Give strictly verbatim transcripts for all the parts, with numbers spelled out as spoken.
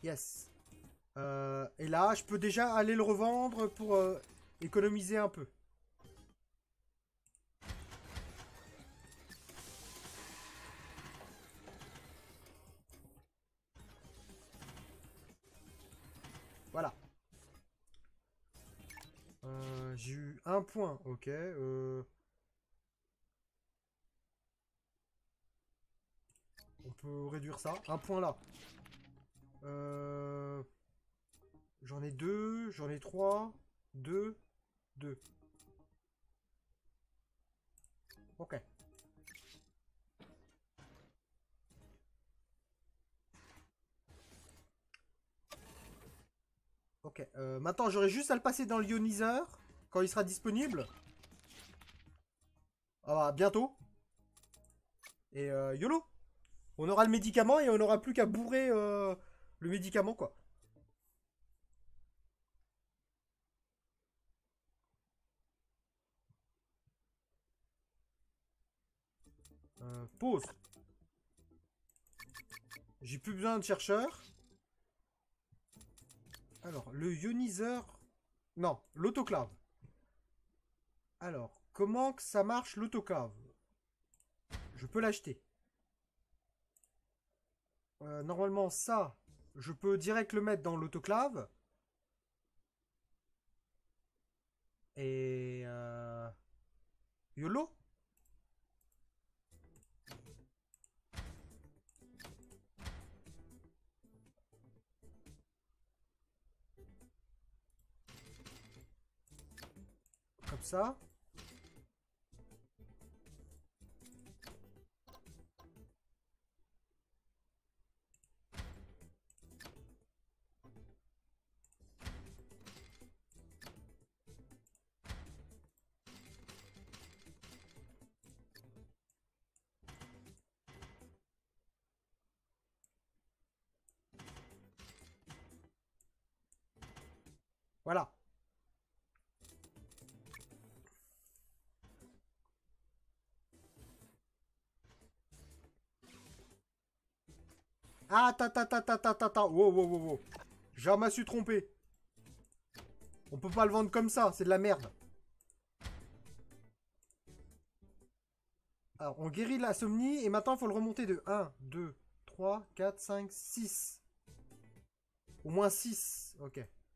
Yes. Euh, et là, je peux déjà aller le revendre pour euh, économiser un peu. Voilà. Euh, j'ai eu un point, ok. Euh, on peut réduire ça. Un point là. Euh, j'en ai deux, j'en ai trois, deux, deux. Ok. Ok. Euh, maintenant, j'aurai juste à le passer dans l'ioniseur quand il sera disponible. Ah bah, bientôt. Et euh, YOLO. On aura le médicament et on n'aura plus qu'à bourrer euh, le médicament, quoi. Euh, pause. J'ai plus besoin de chercheurs. Alors, le ioniseur... Non, l'autoclave. Alors, comment que ça marche l'autoclave? Je peux l'acheter. Euh, normalement, ça, je peux direct le mettre dans l'autoclave. Et... Euh... YOLO. Comme ça. Voilà. Ah, ta ta ta ta ta ta ta. Wow, wow, wow, wow. Je me suis trompé. On peut pas le vendre comme ça, c'est de la merde. Alors, on guérit l'insomnie et maintenant, il faut le remonter de un, deux, trois, quatre, cinq, six. Au moins six. Ok.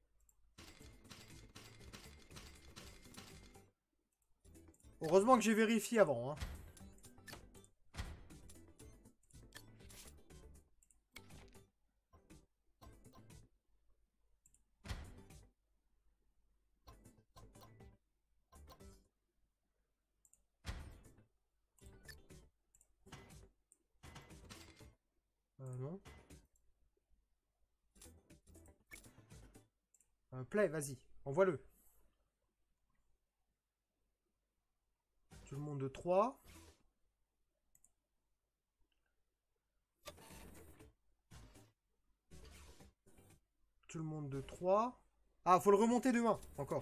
Heureusement que j'ai vérifié avant. Hein. Euh, non. Euh, play, vas-y. Envoie-le. Tout le monde de trois. Tout le monde de trois. Ah, faut le remonter de un. Encore.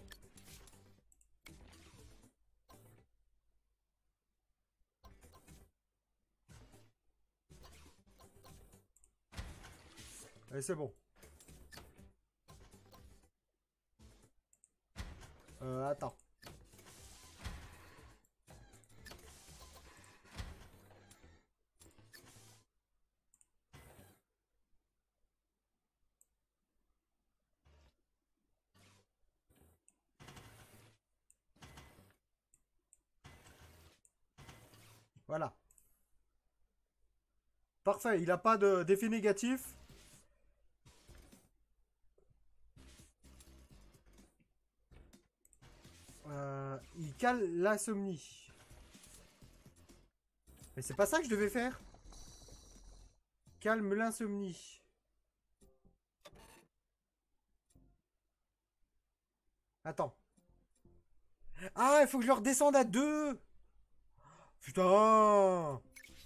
Allez, c'est bon. Euh, attends. Voilà. Parfait, il n'a pas d'effet négatif. Euh, il cale l'insomnie. Mais c'est pas ça que je devais faire. Calme l'insomnie. Attends. Ah, il faut que je le redescende à deux. Putain.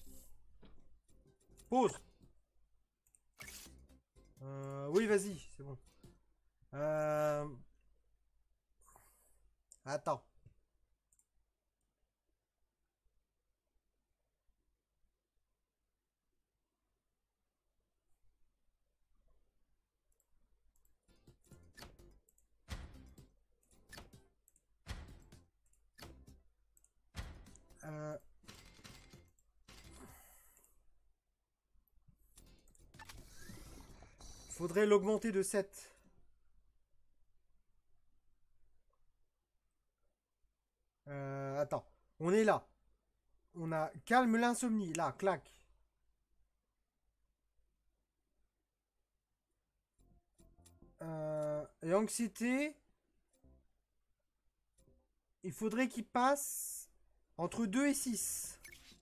Pause. Euh, oui, vas-y, c'est bon. Euh, attends. Faudrait l'augmenter de sept. Euh, attends. On est là. On a calme l'insomnie. Là, clac. Euh, et anxiété. Il faudrait qu'il passe entre deux et six.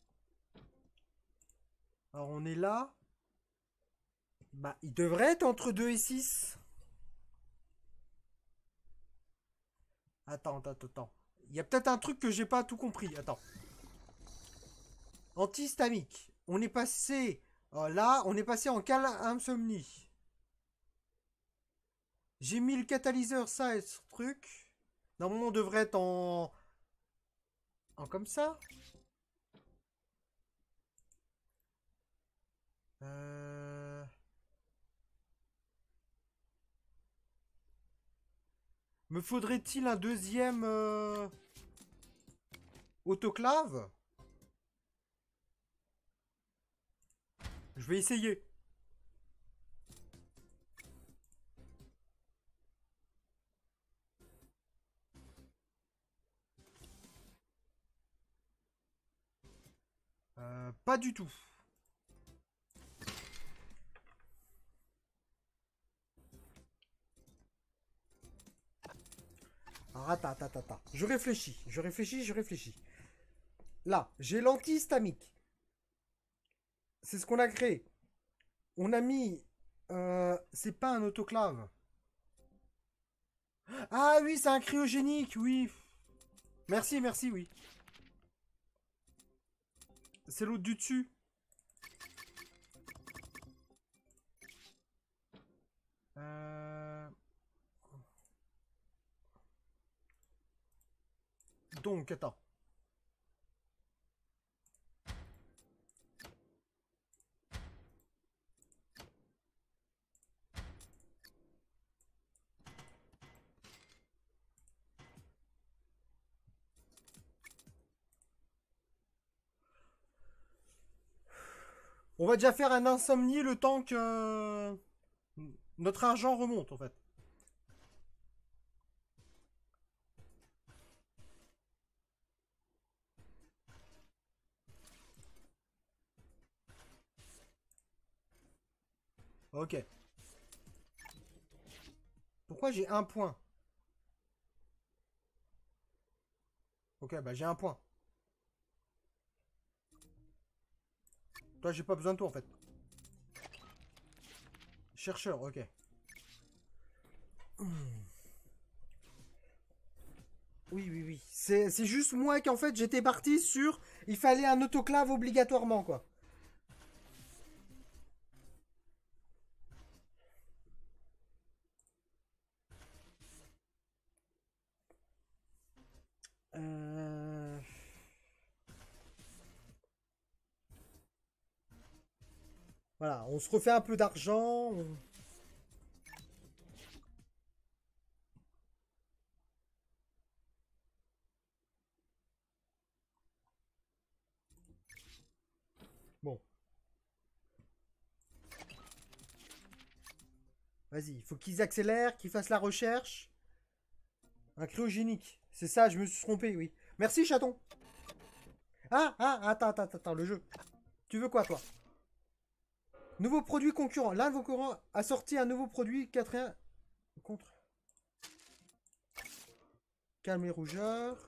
Alors on est là. Bah, il devrait être entre deux et six. Attends, attends, attends. Il y a peut-être un truc que j'ai pas tout compris. Attends. Antihistamique. On est passé... euh, là, on est passé en calme insomnie. J'ai mis le catalyseur, ça et ce truc. Normalement, on devrait être en... En comme ça. Euh... Me faudrait-il un deuxième... euh, autoclave? Je vais essayer. Euh, pas du tout. Alors, attends, attends, attends. Je réfléchis, je réfléchis, je réfléchis. Là, j'ai l'antihistamique. C'est ce qu'on a créé. On a mis... Euh, c'est pas un autoclave. Ah oui, c'est un cryogénique, oui. Merci, merci, oui. C'est l'autre du dessus. Euh... Donc, attends. On va déjà faire un insomnie le temps que notre argent remonte, en fait. Ok. Pourquoi j'ai un point? Ok, bah j'ai un point. Toi, j'ai pas besoin de toi, en fait. Chercheur, ok. Oui, oui, oui. C'est c'est juste moi qu'en fait, j'étais parti sur... Il fallait un autoclave obligatoirement, quoi. Euh... Voilà, on se refait un peu d'argent. on- Bon, vas-y, il faut qu'ils accélèrent, qu'ils fassent la recherche. Un cryogénique. C'est ça, je me suis trompé, oui. Merci, chaton. Ah, ah, attends, attends, attends, le jeu. Tu veux quoi, toi? Nouveau produit concurrent. L'un de vos concurrents a sorti un nouveau produit quatrième contre calme et rougeur.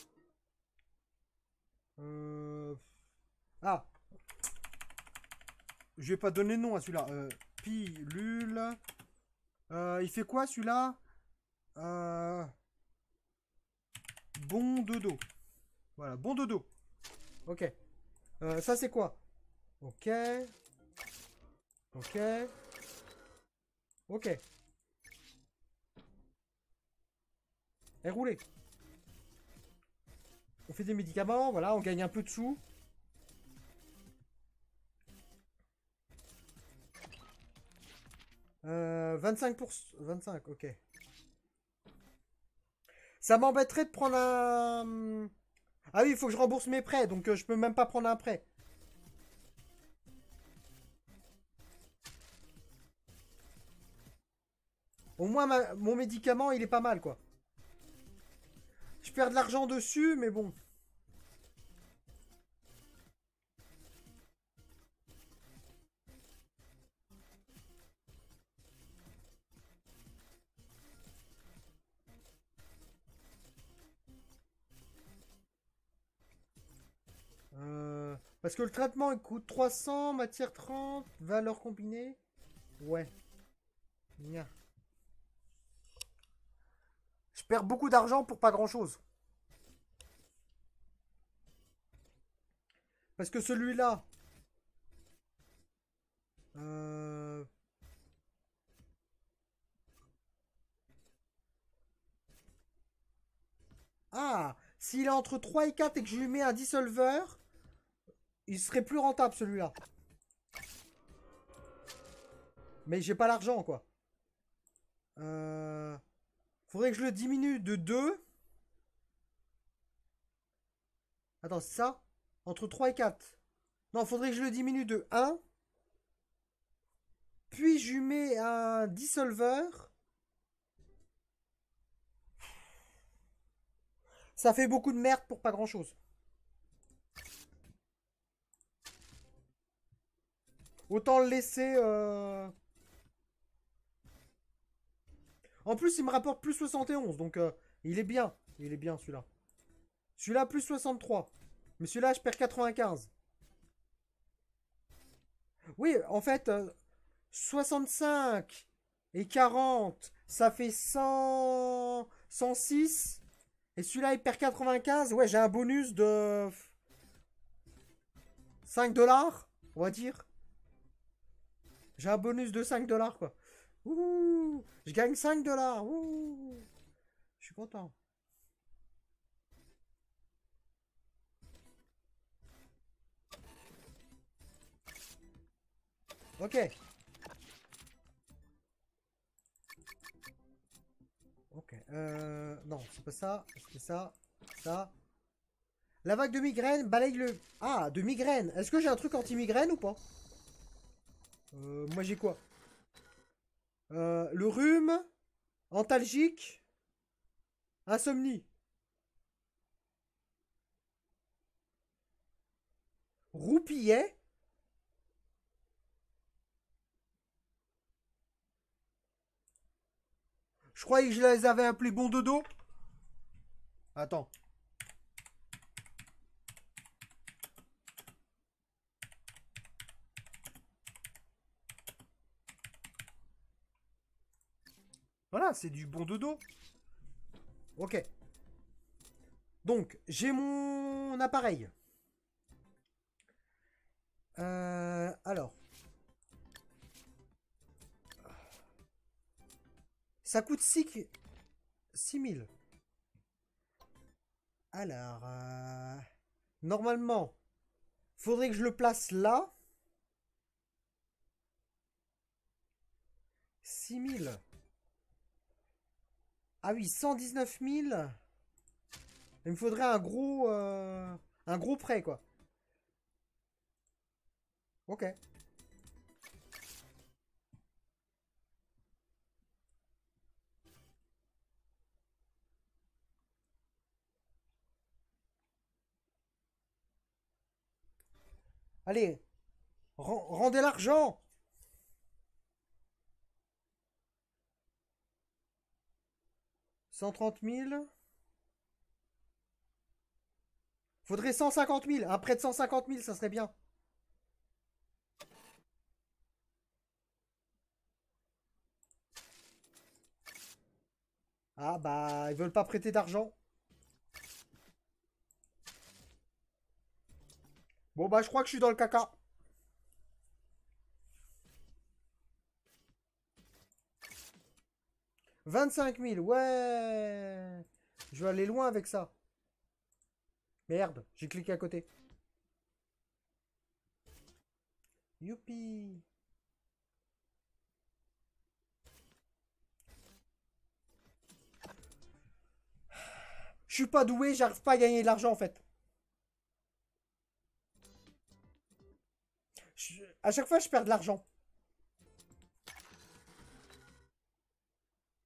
Euh... Ah, je vais pas donner de nom à celui-là. Euh, pilule. Euh, il fait quoi celui-là? euh... Bon dodo. Voilà, bon dodo. Ok. Euh, ça c'est quoi? Ok. Ok. Ok. Et roulé. On fait des médicaments, voilà, on gagne un peu de sous. Euh, vingt-cinq pour cent. vingt-cinq, ok. Ça m'embêterait de prendre un... Ah oui, il faut que je rembourse mes prêts, donc euh, je peux même pas prendre un prêt. Au moins, ma- mon médicament, il est pas mal, quoi. Je perds de l'argent dessus, mais bon. Euh, Parce que le traitement, il coûte trois cents, matière trente, valeur combinée. Ouais. Nya. Je perds beaucoup d'argent pour pas grand-chose. Parce que celui-là... Euh... Ah, s'il est entre trois et quatre et que je lui mets un dissolveur, il serait plus rentable celui-là. Mais j'ai pas l'argent, quoi. Euh... Faudrait que je le diminue de deux. Attends, c'est ça? Entre trois et quatre. Non, faudrait que je le diminue de un. Puis je lui mets un dissolveur. Ça fait beaucoup de merde pour pas grand-chose. Autant le laisser... euh, En plus, il me rapporte plus soixante et onze. Donc, euh, il est bien. Il est bien, celui-là. Celui-là, plus soixante-trois. Mais celui-là, je perds quatre-vingt-quinze. Oui, en fait, euh, soixante-cinq et quarante, ça fait cent... cent six. Et celui-là, il perd quatre-vingt-quinze. Ouais, j'ai un bonus de cinq dollars, on va dire. J'ai un bonus de cinq dollars, quoi. Ouh, je gagne cinq dollars. Ouh, je suis content. Ok, ok. Euh, non, c'est pas ça. C'est ça. Ça. La vague de migraine balaye le... Ah, de migraine. Est-ce que j'ai un truc anti-migraine ou pas? Euh, moi, j'ai quoi? Euh, le rhume, antalgique, insomnie. Roupillet. Je croyais que je les avais appelés bon dodo. Attends. Voilà, c'est du bon dodo. Ok. Donc, j'ai mon appareil. Euh, alors. Ça coûte six mille. Alors. euh, Normalement, faudrait que je le place là. Six mille. Ah oui, cent dix-neuf mille. Il me faudrait un gros... euh, un gros prêt, quoi. Ok. Allez, ren- rendez l'argent. Cent trente mille. Faudrait cent cinquante mille. Un prêt de cent cinquante mille, ça serait bien. Ah bah, ils veulent pas prêter d'argent. Bon bah, je crois que je suis dans le caca. Vingt-cinq mille, ouais. Je vais aller loin avec ça. Merde, j'ai cliqué à côté. Youpi. Je suis pas doué, j'arrive pas à gagner de l'argent en fait. Je- À chaque fois, je perds de l'argent.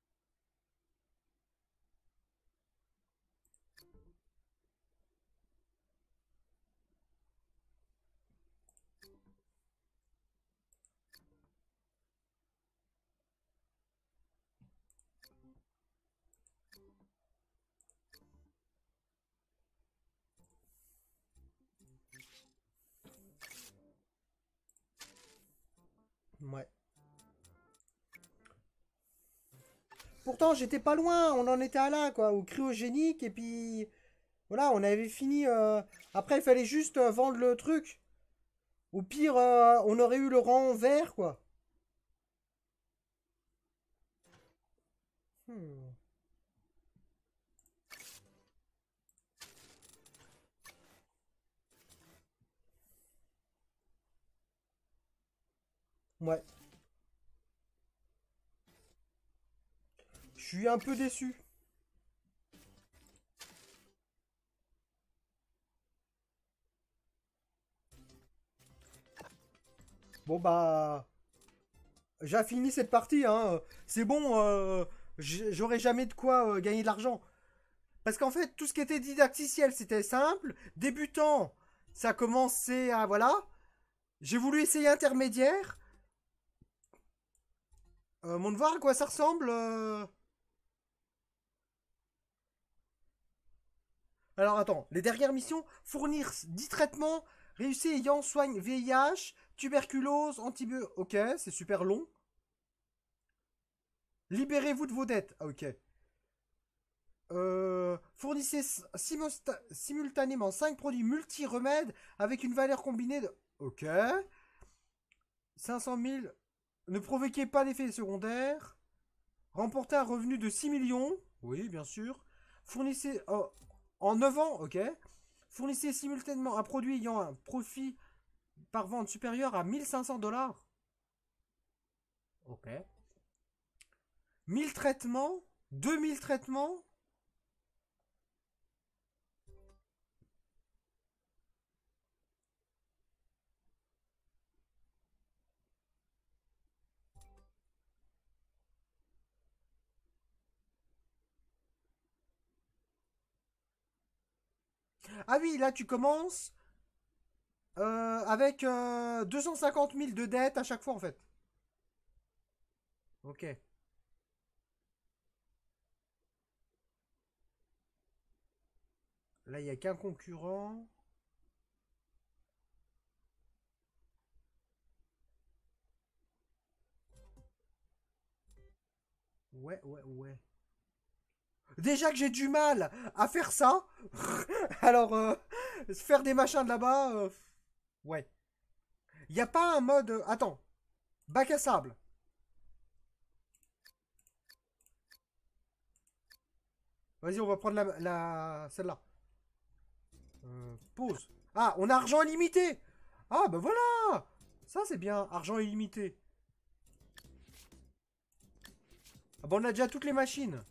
Ouais. Pourtant, j'étais pas loin. On en était à là, quoi. Au cryogénique. Et puis... Voilà, on avait fini... euh, Après, il fallait juste euh, vendre le truc. Au pire, euh, on aurait eu le rang vert, quoi. Hmm. Ouais. Je suis un peu déçu. Bon, bah... J'ai fini cette partie, hein. C'est bon, euh, j- j'aurai jamais de quoi euh, gagner de l'argent. Parce qu'en fait, tout ce qui était didacticiel, c'était simple. Débutant, ça commençait à... Voilà. J'ai voulu essayer intermédiaire. Euh, mon devoir, à quoi ça ressemble euh Alors attends, les dernières missions, fournir dix traitements réussis ayant soigne V I H, tuberculose, antibiotiques. Ok, c'est super long. Libérez-vous de vos dettes. Ah, ok. Euh, fournissez simultanément cinq produits multi-remèdes avec une valeur combinée de... Ok. cinq cent mille. Ne provoquez pas d'effets secondaires. Remportez un revenu de six millions. Oui, bien sûr. Fournissez... oh, en neuf ans, ok. Fournissez simultanément un produit ayant un profit par vente supérieur à mille cinq cents dollars. Ok. mille traitements. deux mille traitements. Ah oui, là tu commences euh, avec euh, deux cent cinquante mille de dettes à chaque fois en fait. Ok. Là, il n'y a qu'un concurrent. Ouais, ouais, ouais. Déjà que j'ai du mal à faire ça, alors euh, faire des machins de là-bas, euh, ouais. Il n'y a pas un mode... euh, Attends, bac à sable. Vas-y, on va prendre la, la- celle-là. Euh, pause. Ah, on a argent illimité. Ah, bah voilà. Ça, c'est bien, argent illimité. Ah, bah on a déjà toutes les machines.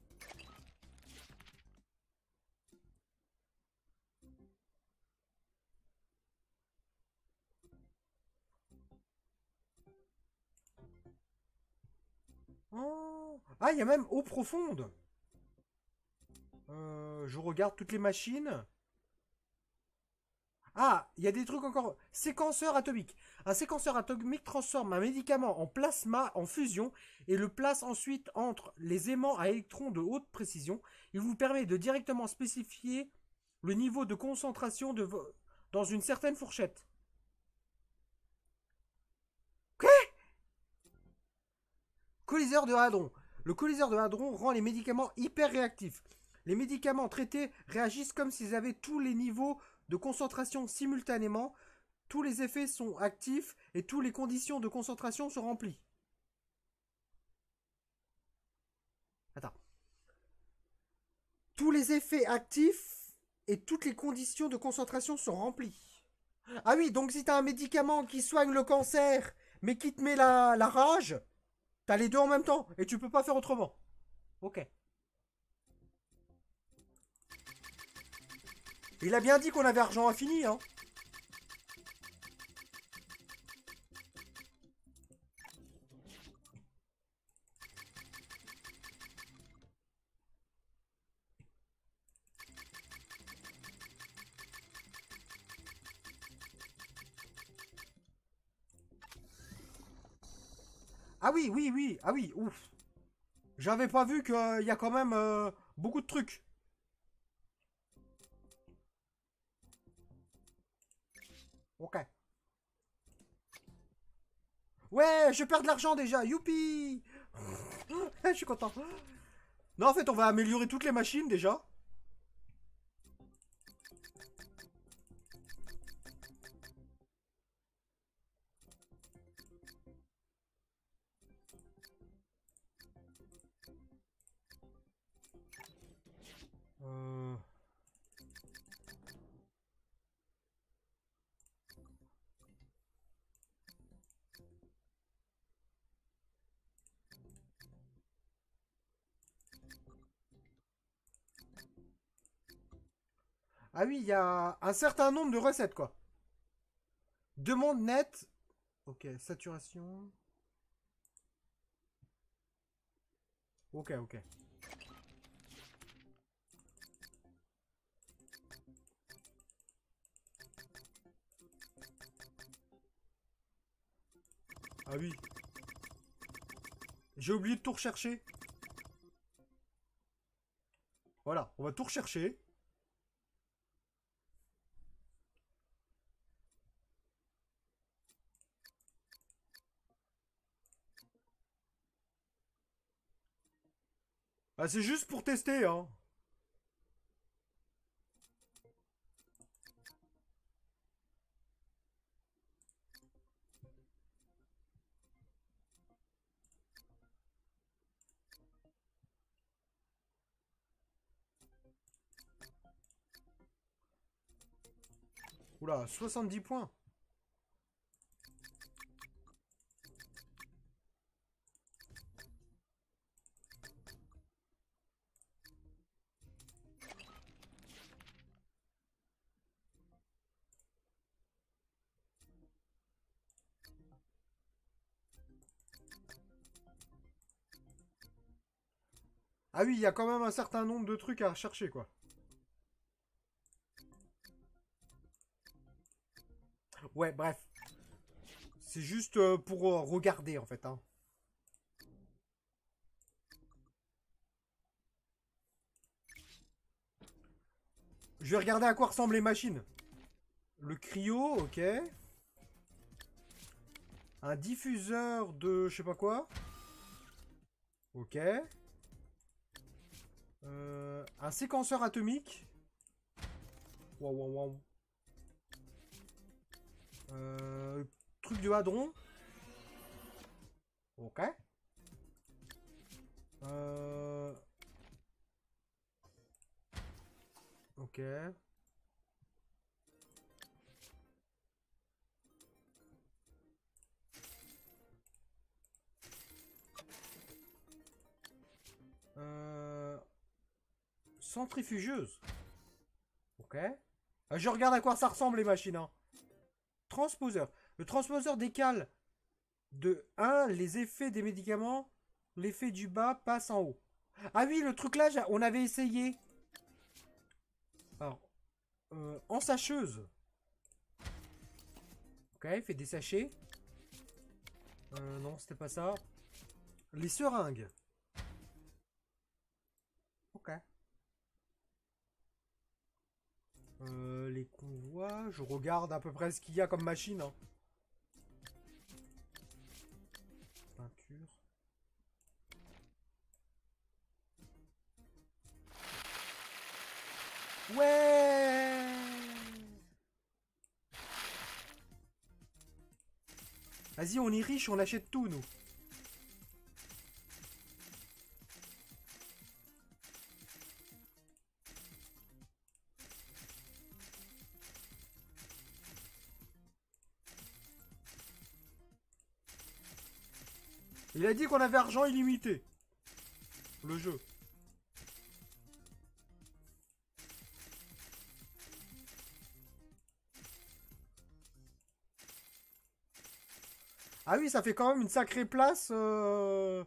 Oh. Ah, il y a même eau profonde. Euh, je regarde toutes les machines. Ah, il y a des trucs encore. Séquenceur atomique. Un séquenceur atomique transforme un médicament en plasma en fusion et le place ensuite entre les aimants à électrons de haute précision. Il vous permet de directement spécifier le niveau de concentration de vo- dans une certaine fourchette. Coliseur de hadron. Le coliseur de hadron rend les médicaments hyper réactifs. Les médicaments traités réagissent comme s'ils avaient tous les niveaux de concentration simultanément. Tous les effets sont actifs et toutes les conditions de concentration sont remplies. Attends. Tous les effets actifs et toutes les conditions de concentration sont remplies. Ah oui, donc si t'as un médicament qui soigne le cancer, mais qui te met la, la rage, t'as les deux en même temps et tu peux pas faire autrement. Ok. Il a bien dit qu'on avait argent infini, hein. Ah oui, oui, oui. Ah oui, ouf. J'avais pas vu qu'il y a quand même euh, beaucoup de trucs. Ok. Ouais, je perds de l'argent déjà. Youpi. Je suis content. Non, en fait, on va améliorer toutes les machines déjà. Euh... Ah oui, il y a un certain nombre de recettes, quoi. Demande nette. Ok, saturation. Ok, ok. Ah oui. J'ai oublié de tout rechercher. Voilà, on va tout rechercher. Ah, c'est juste pour tester, hein. Oula, soixante-dix points. Ah oui, il y a quand même un certain nombre de trucs à rechercher, quoi. Ouais, bref. C'est juste euh, pour euh, regarder, en fait, hein. Je vais regarder à quoi ressemblent les machines. Le cryo, ok. Un diffuseur de je sais pas quoi. Ok. Euh, un séquenceur atomique. Waouh, waouh, waouh. Euh, truc de hadron. Ok. Euh, ok. Euh, centrifugeuse. Ok. Euh, je regarde à quoi ça ressemble les machines, hein. Transposeur. Le transposeur décale de un les effets des médicaments. L'effet du bas passe en haut. Ah oui, le truc là, on avait essayé. Alors, euh, en sacheuse. Ok, il fait des sachets. Euh, non, c'était pas ça. Les seringues. Ok. Euh, les convois. Je regarde à peu près ce qu'il y a comme machine, hein. Peinture. Ouais. Vas-y, on est riche, on achète tout, nous. Il a dit qu'on avait argent illimité. Le jeu. Ah oui, ça fait quand même une sacrée place. Euh...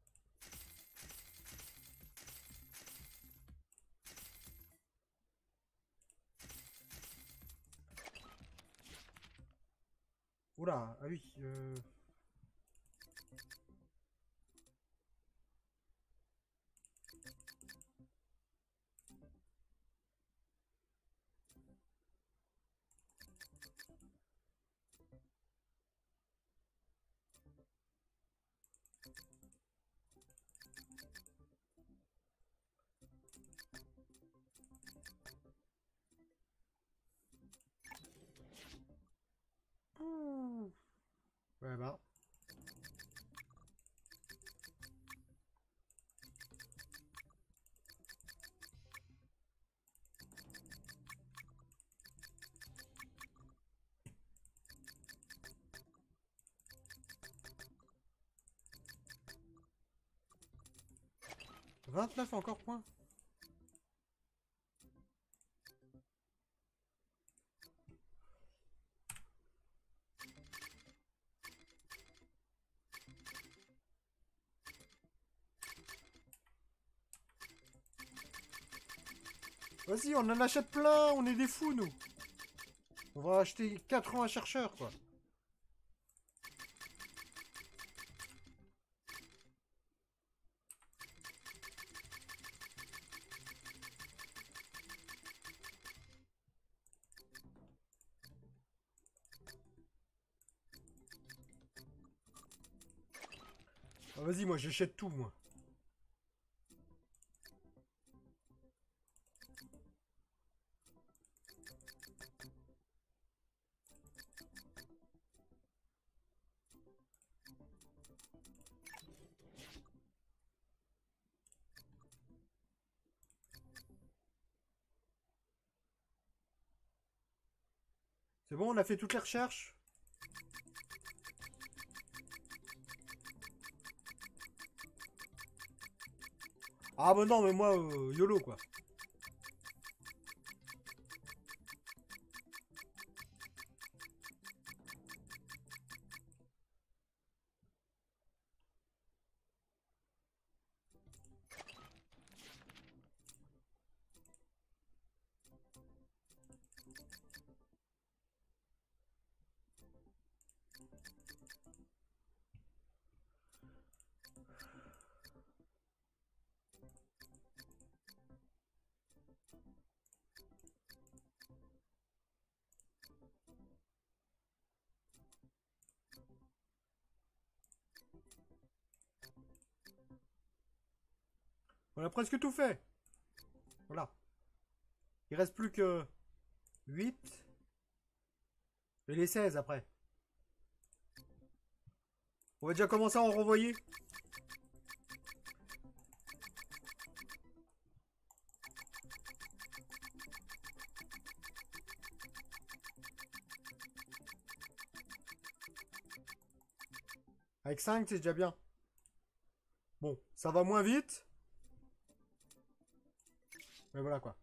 Oula, ah oui. Euh... vingt-neuf encore points. Vas-y, on en achète plein, on est des fous, nous. On va acheter quatre-vingts chercheurs, quoi. Ah, vas-y, moi, j'achète tout, moi. C'est bon, on a fait toutes les recherches? Ah bah non, mais moi, euh, YOLO, quoi. On a presque tout fait. Voilà. Il reste plus que huit. Et les seize après. On va déjà commencer à en renvoyer. Avec cinq, c'est déjà bien. Bon, ça va moins vite. Mais voilà quoi.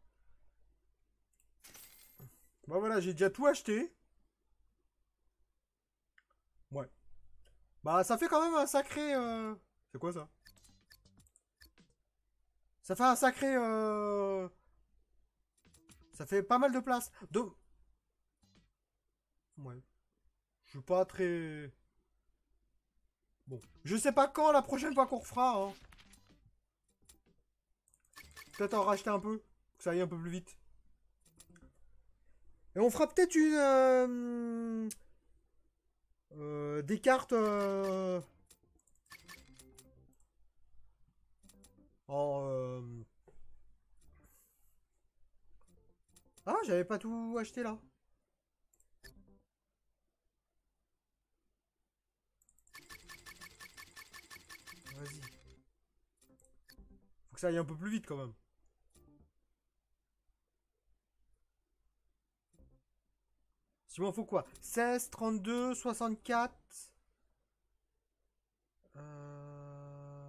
Bah voilà, j'ai déjà tout acheté. Ouais. Bah ça fait quand même un sacré... euh, C'est quoi ça? Ça fait un sacré... euh, Ça fait pas mal de place. Donc... Ouais. Je suis pas très... Bon. Je sais pas quand la prochaine fois qu'on refera. Hein. Peut-être en racheter un peu. Que ça aille un peu plus vite. Et on fera peut-être une... euh, euh, des cartes... euh, En... euh, Ah, j'avais pas tout acheté là. Vas-y. Faut que ça aille un peu plus vite quand même. Il m'en faut quoi? Seize, trente-deux, soixante-quatre. Euh...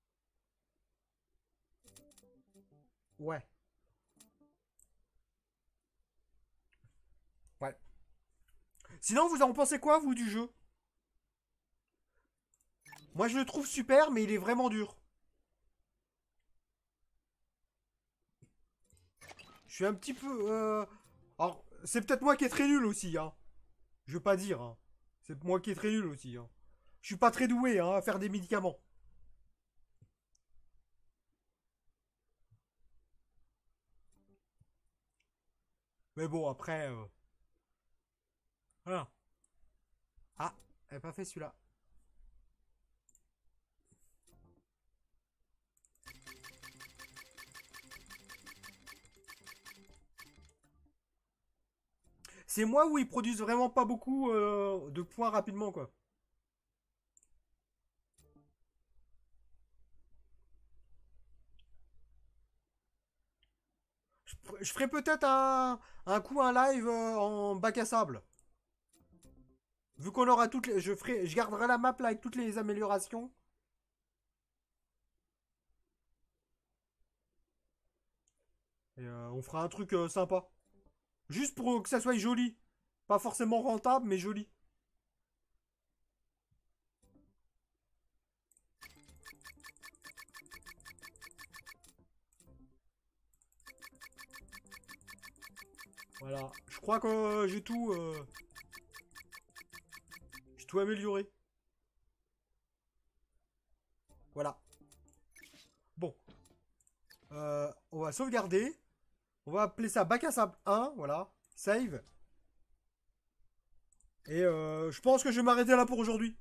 Ouais. Ouais. Sinon, vous en pensez quoi, vous, du jeu? Moi, je le trouve super, mais il est vraiment dur. Je suis un petit peu... euh, Alors, c'est peut-être moi qui est très nul aussi, hein. Je veux pas dire, hein. C'est moi qui est très nul aussi, hein. Je suis pas très doué, hein, à faire des médicaments. Mais bon, après... euh, Voilà. Ah, elle n'a pas fait celui-là. C'est moi où ils produisent vraiment pas beaucoup euh, de points rapidement, quoi. Je, je ferai peut-être un, un coup, un live euh, en bac à sable. Vu qu'on aura toutes les... Je, ferai, je garderai la map là avec toutes les améliorations. Et euh, on fera un truc euh, sympa. Juste pour que ça soit joli. Pas forcément rentable, mais joli. Voilà. Je crois que euh, j'ai tout... Euh, j'ai tout amélioré. Voilà. Bon. Euh, on va sauvegarder. On va appeler ça bac à sable un. Voilà. Save. Et euh, je pense que je vais m'arrêter là pour aujourd'hui.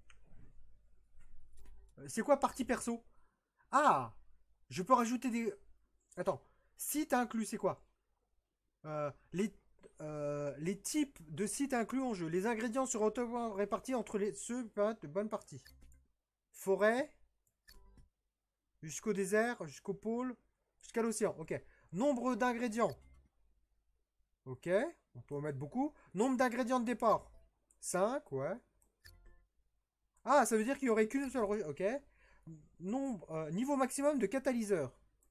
C'est quoi partie perso? Ah, je peux rajouter des... Attends. Site inclus, c'est quoi? Euh, les, euh, les types de sites inclus en jeu. Les ingrédients seront répartis entre les, ceux de bonne partie. Forêt. Jusqu'au désert, jusqu'au pôle, jusqu'à l'océan. Ok. Nombre d'ingrédients. Ok. On peut en mettre beaucoup. Nombre d'ingrédients de départ. cinq, ouais. Ah, ça veut dire qu'il n'y aurait qu'une seule... Ok. Nombre, euh, niveau maximum de catalyseurs.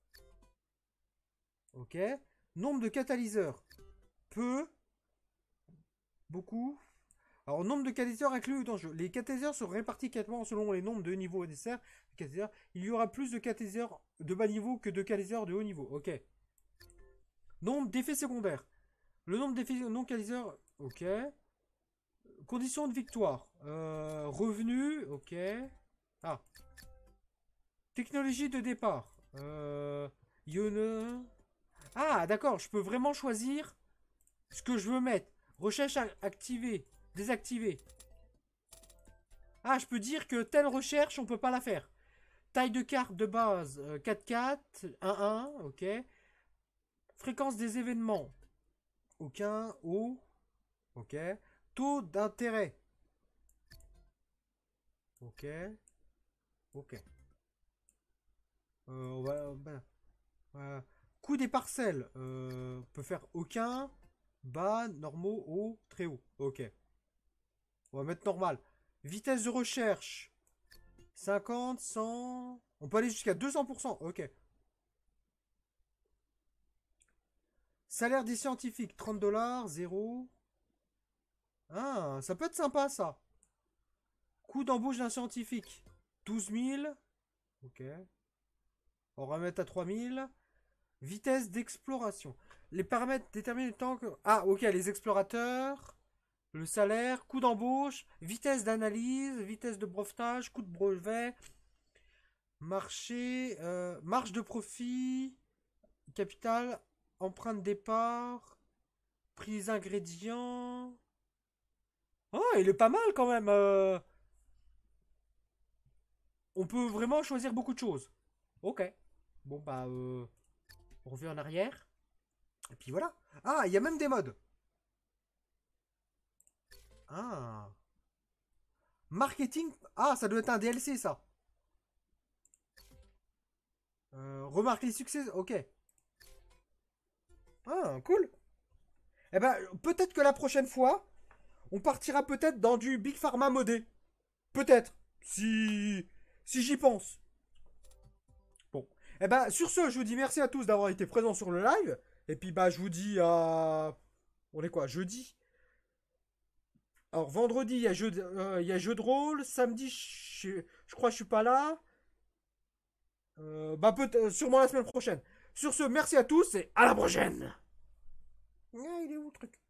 Ok. Nombre de catalyseurs. Peu. Beaucoup. Alors, nombre de catalyseurs inclus dans le jeu. Les catalyseurs sont répartis quasiment selon les nombres de niveaux nécessaires. Il y aura plus de catalyseurs de bas niveau que de catalyseurs de haut niveau. Ok. Nombre d'effets secondaires. Le nombre d'effets non catalyseurs. Ok. Conditions de victoire. Euh, revenus. Ok. Ah. Technologie de départ. Euh, Yone. Ah, d'accord. Je peux vraiment choisir ce que je veux mettre. Recherche activée. Désactivée. Ah, je peux dire que telle recherche, on peut pas la faire. Taille de carte de base, euh, quatre quatre, un un, ok. Fréquence des événements, aucun, haut, ok. Taux d'intérêt, ok, ok. Euh, on va, ben, euh, coût des parcelles, euh, on peut faire aucun, bas, normaux, haut, très haut, ok. On va mettre normal. Vitesse de recherche, cinquante, cent, on peut aller jusqu'à deux cents pour cent, ok. Salaire des scientifiques, trente dollars, zéro. Ah, ça peut être sympa ça. Coût d'embauche d'un scientifique, douze mille. Ok. On va mettre à trois mille. Vitesse d'exploration. Les paramètres déterminent le temps que... Ah, ok, les explorateurs. Le salaire, coût d'embauche, vitesse d'analyse, vitesse de brevetage, coût de brevet, marché, euh, marge de profit, capital, empreinte départ, prise ingrédients. Oh, il est pas mal quand même. euh. On peut vraiment choisir beaucoup de choses. Ok. Bon, bah, euh, on revient en arrière. Et puis voilà. Ah, il y a même des modes. Ah. Marketing. Ah, ça doit être un D L C, ça. Euh, remarque les succès. Ok. Ah, cool. Eh ben, peut-être que la prochaine fois, on partira peut-être dans du Big Pharma modé. Peut-être. Si. Si j'y pense. Bon. Eh ben, sur ce, je vous dis merci à tous d'avoir été présents sur le live. Et puis, bah, je vous dis à. On est quoi? Jeudi? Alors, vendredi, il y, a jeu de- euh, il y a jeu de rôle. Samedi, je, je crois que je suis pas là. Euh, bah, peut euh, sûrement la semaine prochaine. Sur ce, merci à tous et à la prochaine. Ah, il est où le truc?